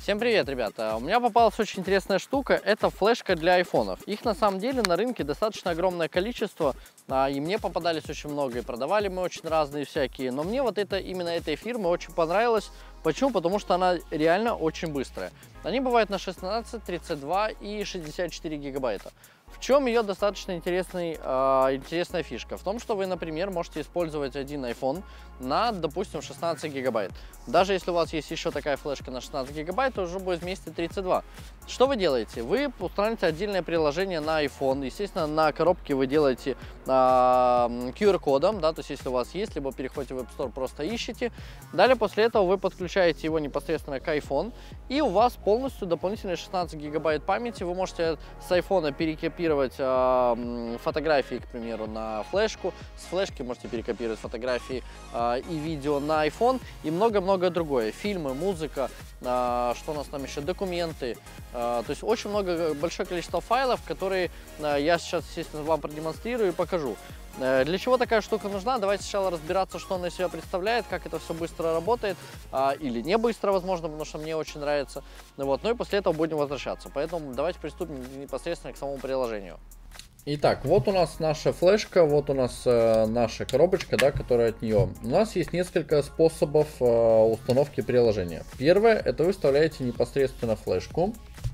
Всем привет, ребята! У меня попалась очень интересная штука, это флешка для айфонов. Их на самом деле на рынке достаточно огромное количество, и мне попадались очень много, и продавали мы очень разные всякие. Но мне вот именно этой фирмы очень понравилось. Почему? Потому что она реально очень быстрая. Они бывают на 16, 32 и 64 гигабайта. В чем ее достаточно интересная фишка? В том, что вы, например, можете использовать один iPhone на, допустим, 16 гигабайт. Даже если у вас есть еще такая флешка на 16 гигабайт, то уже будет вместе 32. Что вы делаете? Вы устанавливаете отдельное приложение на iPhone. Естественно, на коробке вы делаете QR-кодом, да, то есть если у вас есть, либо переходите в App Store, просто ищите. Далее после этого вы подключаете его непосредственно к iPhone, и у вас полностью дополнительные 16 гигабайт памяти. Вы можете с iPhone перекопировать фотографии, к примеру, на флешку. С флешки можете перекопировать фотографии и видео на iPhone, и много-много другое. Фильмы, музыка, что у нас там еще, документы. То есть очень большое количество файлов, которые я сейчас, естественно, вам продемонстрирую и покажу. Для чего такая штука нужна? Давайте сначала разбираться, что она из себя представляет, как это все быстро работает, или не быстро, возможно, потому что мне очень нравится. Вот. Ну и после этого будем возвращаться. Поэтому давайте приступим непосредственно к самому приложению. Итак, вот у нас наша флешка, вот у нас наша коробочка, да, которая от нее. У нас есть несколько способов установки приложения. Первое, это вы вставляете непосредственно флешку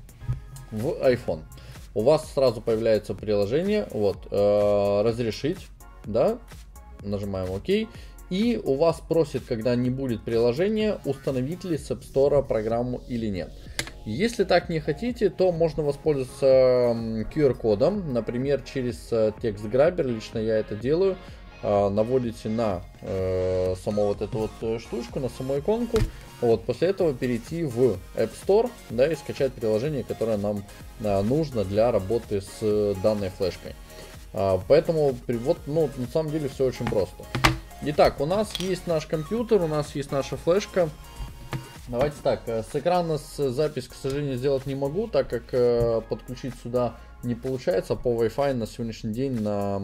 в iPhone. У вас сразу появляется приложение, вот, разрешить, да, нажимаем ОК. И у вас просит, когда не будет приложения, установить ли с App Store программу или нет. Если так не хотите, то можно воспользоваться QR-кодом, например, через TextGrabber, лично я это делаю. Наводите на саму вот эту вот штучку, на саму иконку. Вот, после этого перейти в App Store, да, и скачать приложение, которое нам нужно для работы с данной флешкой. Поэтому вот, ну, на самом деле все очень просто. Итак, у нас есть наш компьютер, у нас есть наша флешка. Давайте так, с экрана запись, к сожалению, сделать не могу, так как подключить сюда не получается по Wi-Fi на сегодняшний день на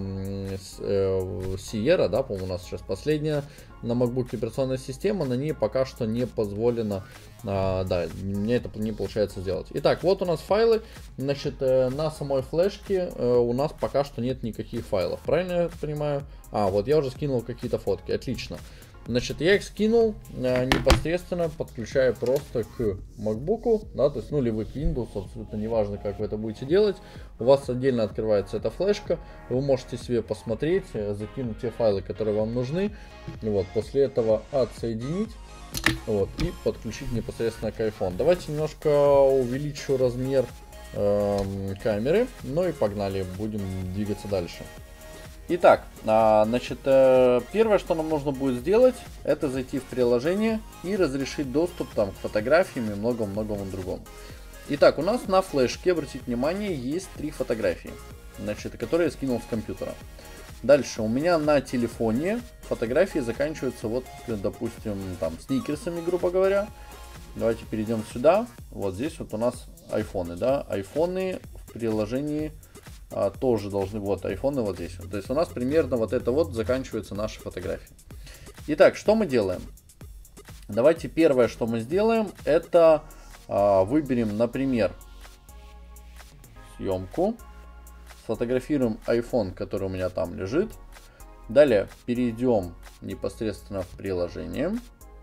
Sierra, да, по-моему, у нас сейчас последняя на MacBook операционная система, на ней пока что не позволено, да, мне это не получается сделать. Итак, вот у нас файлы, значит, на самой флешке у нас пока что нет никаких файлов, правильно я понимаю? Вот я уже скинул какие-то фотки, отлично. Значит, я их скинул непосредственно, подключаю просто к MacBook, да, то есть, ну, либо к Windows, абсолютно неважно, как вы это будете делать. У вас отдельно открывается эта флешка, вы можете себе посмотреть, закинуть те файлы, которые вам нужны, вот, после этого отсоединить, вот, и подключить непосредственно к iPhone. Давайте немножко увеличу размер камеры, ну и погнали, будем двигаться дальше. Итак, значит, первое, что нам нужно будет сделать, это зайти в приложение и разрешить доступ там к фотографиям и многому-многому другому. Итак, у нас на флешке, обратите внимание, есть 3 фотографии, значит, которые я скинул с компьютера. Дальше у меня на телефоне фотографии заканчиваются, вот, допустим, там, сникерсами, грубо говоря. Давайте перейдем сюда. Вот здесь вот у нас айфоны, да, айфоны в приложении тоже должны, вот, айфоны вот здесь. То есть у нас примерно вот это вот заканчиваются наши фотографии. Итак, что мы делаем? Давайте первое, что мы сделаем, это выберем, например, съемку. Сфотографируем iPhone, который у меня там лежит. Далее перейдем непосредственно в приложение.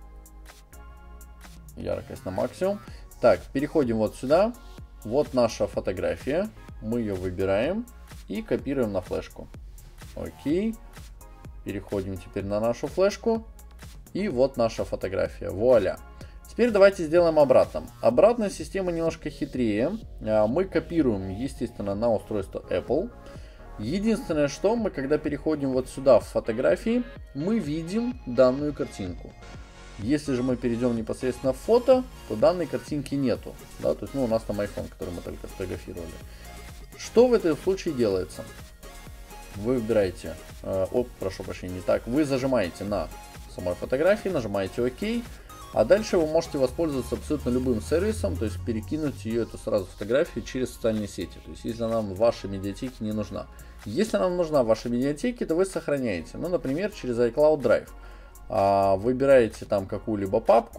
Яркость на максимум. Так, переходим вот сюда. Вот наша фотография. Мы ее выбираем и копируем на флешку. Окей. Переходим теперь на нашу флешку. И вот наша фотография. Вуаля. Теперь давайте сделаем обратно. Обратная система немножко хитрее. Мы копируем, естественно, на устройство Apple. Единственное, что мы, когда переходим вот сюда в фотографии, мы видим данную картинку. Если же мы перейдем непосредственно в фото, то данной картинки нету. Да? То есть, ну, у нас там iPhone, который мы только сфотографировали. Что в этом случае делается? Вы выбираете, прошу прощения, не так, вы зажимаете на самой фотографии, нажимаете ОК, а дальше вы можете воспользоваться абсолютно любым сервисом, то есть перекинуть ее, эту сразу фотографию через социальные сети, то есть если нам ваша медиатека не нужна. Если нам нужна ваша медиатека, то вы сохраняете, ну, например, через iCloud Drive. Выбираете там какую-либо папку,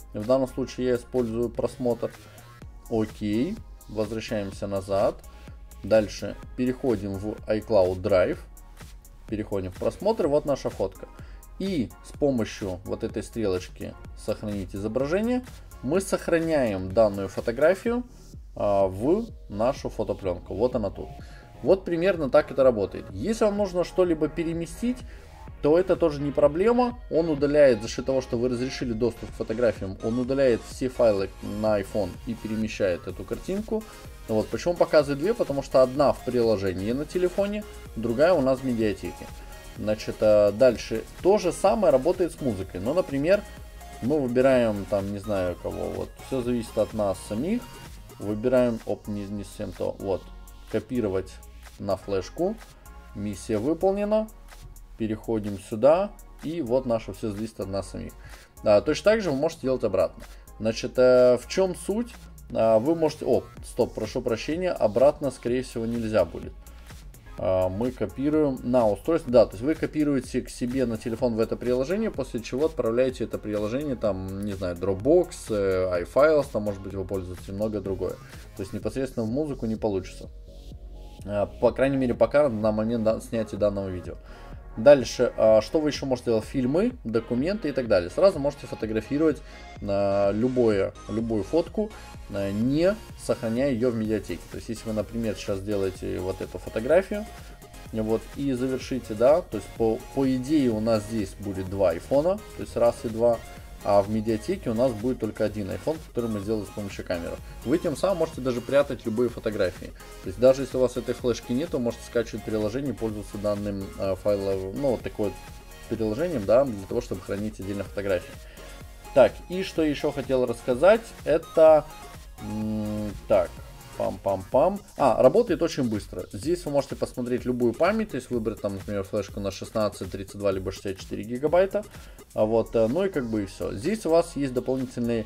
В данном случае я использую просмотр. Окей. Возвращаемся назад. Дальше переходим в iCloud Drive. Переходим в просмотр. Вот наша фотка. И с помощью вот этой стрелочки «Сохранить изображение» мы сохраняем данную фотографию в нашу фотопленку. Вот она тут. Вот примерно так это работает. Если вам нужно что-либо переместить, то это тоже не проблема. Он удаляет, за счет того, что вы разрешили доступ к фотографиям, он удаляет все файлы на iPhone и перемещает эту картинку. Вот. Почему показывает две? Потому что одна в приложении на телефоне, другая у нас в медиатеке. Значит, дальше то же самое работает с музыкой. Ну, например, мы выбираем там, не знаю кого, вот, все зависит от нас самих. Выбираем, не совсем то, вот, копировать на флешку. Миссия выполнена. Переходим сюда. И вот наше все зависит от нас самих. Точно так же вы можете делать обратно. Значит, в чем суть? Вы можете... прошу прощения. Обратно, скорее всего, нельзя будет. Мы копируем на устройство. Да, то есть вы копируете к себе на телефон в это приложение, после чего отправляете это приложение, там, не знаю, Dropbox, iFiles, там, может быть, вы пользуетесь и многое другое. То есть непосредственно в музыку не получится. По крайней мере, пока на момент снятия данного видео. Дальше, что вы еще можете делать? Фильмы, документы и так далее. Сразу можете фотографировать любую фотку, не сохраняя ее в медиатеке. То есть, если вы, например, сейчас делаете вот эту фотографию, вот, и завершите, да, то есть, по идее, у нас здесь будет два айфона, то есть, раз и два, а в медиатеке у нас будет только один iPhone, который мы сделали с помощью камеры. Вы тем самым можете даже прятать любые фотографии. То есть даже если у вас этой флешки нет, вы можете скачивать приложение и пользоваться данным файлом, ну вот такое вот приложением, да, для того, чтобы хранить отдельно фотографии. Так, и что еще хотел рассказать, это, так, пам-пам-пам. Работает очень быстро. Здесь вы можете посмотреть любую память, то есть выбрать там, например, флешку на 16, 32, либо 64 гигабайта. Вот, ну и как бы и все. Здесь у вас есть дополнительные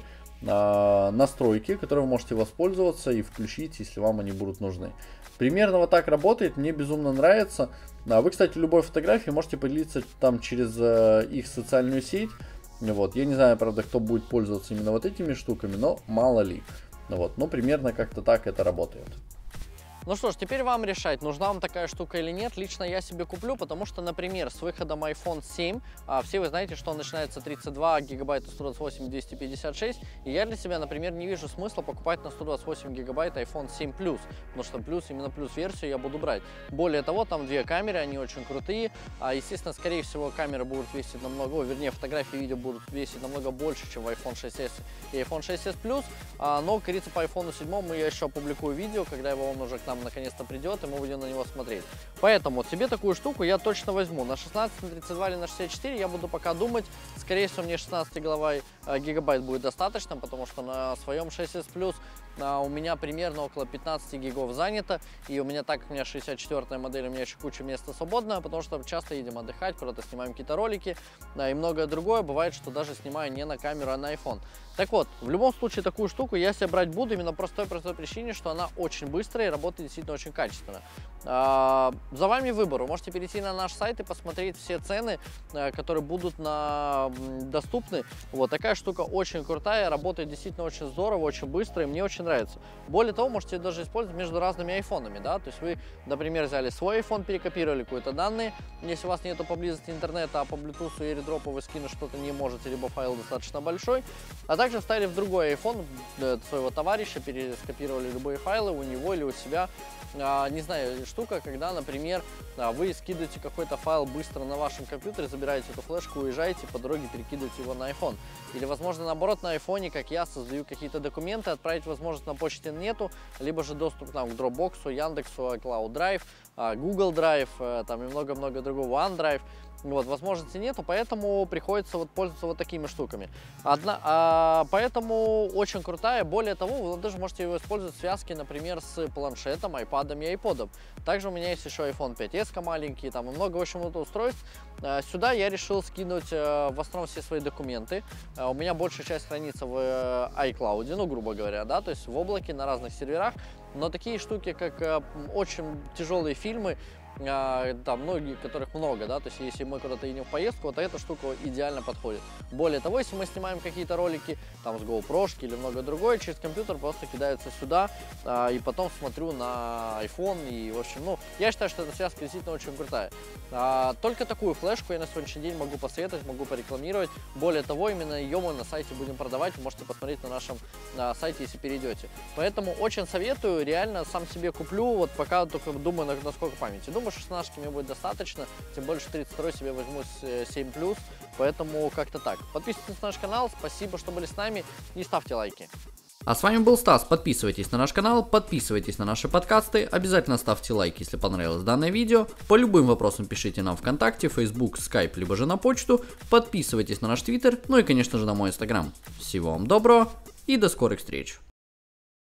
настройки, которые вы можете воспользоваться и включить, если вам они будут нужны. Примерно вот так работает, мне безумно нравится. Вы, кстати, любой фотографии можете поделиться там через их социальную сеть. Вот, я не знаю, правда, кто будет пользоваться именно вот этими штуками, но мало ли. Вот, ну, примерно как-то так это работает. Ну что ж, теперь вам решать, нужна вам такая штука или нет. Лично я себе куплю, потому что, например, с выходом iPhone 7, все вы знаете, что он начинается 32 гигабайта, 128, 256, и я для себя, например, не вижу смысла покупать на 128 гигабайт iPhone 7 Plus, потому что именно плюс версию я буду брать. Более того, там две камеры, они очень крутые, естественно, скорее всего, камеры будут весить намного, вернее, фотографии и видео будут весить намного больше, чем в iPhone 6s и iPhone 6s Plus, но, как говорится, по iPhone 7 я еще опубликую видео, когда его он уже к нам наконец-то придет, и мы будем на него смотреть. Поэтому себе такую штуку я точно возьму. На 16, на 32 или на 64 я буду пока думать. Скорее всего, мне 16 гигабайт будет достаточно, потому что на своем 6s Plus у меня примерно около 15 гигов занято, и у меня, так как у меня 64-я модель, у меня еще куча места свободного, потому что часто едем отдыхать, куда-то снимаем какие-то ролики, и многое другое. Бывает, что даже снимаю не на камеру, а на iPhone. Так вот, в любом случае такую штуку я себе брать буду именно по простой причине, что она очень быстрая и работает действительно очень качественно. За вами выбор. Вы можете перейти на наш сайт и посмотреть все цены, которые будут доступны. Вот такая штука очень крутая, работает действительно очень здорово, очень быстро, и мне очень нравится. Более того, можете даже использовать между разными айфонами, да, то есть вы, например, взяли свой iPhone, перекопировали какие-то данные, если у вас нету поблизости интернета, а по Bluetooth и AirDrop вы скинуть что-то не можете, либо файл достаточно большой, а также вставили в другой iPhone своего товарища, перескопировали любые файлы у него или у себя. Не знаю, штука, когда, например, вы скидываете какой-то файл быстро на вашем компьютере, забираете эту флешку, уезжаете, по дороге перекидываете его на iPhone. Или, возможно, наоборот, на iPhone, как я, создаю какие-то документы, отправить возможность на почте нету, либо же доступ там, к Dropbox, Яндексу, iCloud Drive, Google Drive, там и много-много другого, OneDrive. Вот, возможности нету, поэтому приходится пользоваться вот такими штуками. Поэтому очень крутая. Более того, вы даже можете его использовать в связке, например, с планшетом, айпадом и айподом. Также у меня есть еще iPhone 5s маленький, там и много, в общем, устройств. Сюда я решил скинуть в основном все свои документы. У меня большая часть хранится в iCloud, ну, грубо говоря, да, то есть в облаке на разных серверах. Но такие штуки, как очень тяжелые фильмы, там многие, которых много, да, то есть если мы куда-то едем в поездку, вот эта штука идеально подходит. Более того, если мы снимаем какие-то ролики там с GoPro или много другое, через компьютер просто кидается сюда, и потом смотрю на iPhone, и в общем, ну, я считаю, что эта связка действительно очень крутая. Только такую флешку я на сегодняшний день могу посоветовать, могу порекламировать. Более того, именно ее мы на сайте будем продавать, вы можете посмотреть на нашем сайте, если перейдете. Поэтому очень советую, реально сам себе куплю, вот пока только думаю, насколько памяти. Думаю, 16 мне будет достаточно, тем более, что 32 себе возьму с 7+, поэтому как-то так. Подписывайтесь на наш канал, спасибо, что были с нами, и ставьте лайки. А с вами был Стас, подписывайтесь на наш канал, подписывайтесь на наши подкасты, обязательно ставьте лайк, если понравилось данное видео, по любым вопросам пишите нам ВКонтакте, Facebook, Skype, либо же на почту, подписывайтесь на наш Твиттер, ну и конечно же на мой Инстаграм. Всего вам доброго и до скорых встреч!